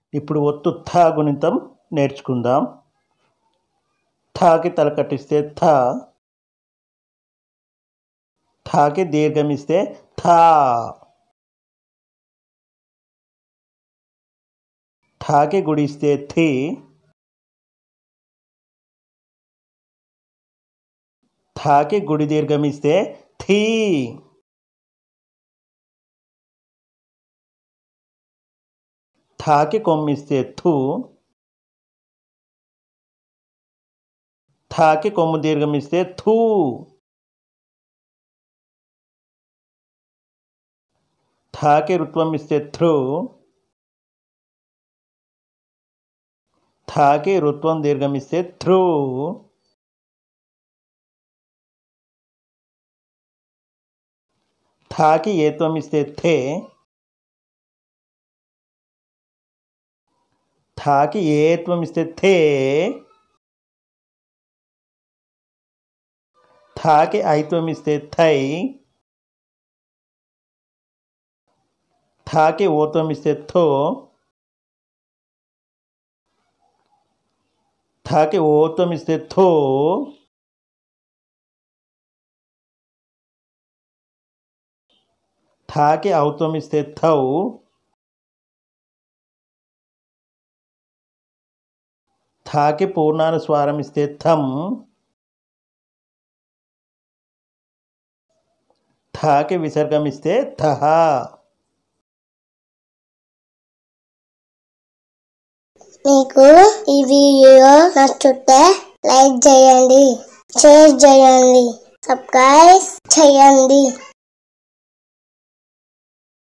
ఇప్పుడు ఒత్తు థ గుణింతం నేర్చుకుందాం. థాకి తల కట్టిస్తే థ, థాకి దీర్ఘమిస్తే థా, థాకి గుడిస్తే థి, థాకి గుడి దీర్ఘమిస్తే థీ, థాకి కొమ్మిస్తే థు, థాకి కొమ్ము దీర్ఘమిస్తే థూ, థాకి రుత్వం ఇస్తే థ్రు, థాకి రుత్వం దీర్ఘమిస్తే థ్రూ, థాకి ఏత్వం ఇస్తే థే, థాకి ఏత్వం ఇస్తే థే, థాకి ఐత్వం ఇస్తే థై, థాకి ఓత్వం ఇస్తే థో, థాకి ఓత్వం ఇస్తే థో, థాకి ఔత్వం ఇస్తే థౌ, థాకి పూర్ణానుస్వారం ఇస్తే థం, థాకి విసర్గం ఇస్తే థహ. మీకు ఈ వీడియో నచ్చితే లైక్ చేయండి, షేర్ చేయండి, సబ్స్క్రైబ్ చేయండి.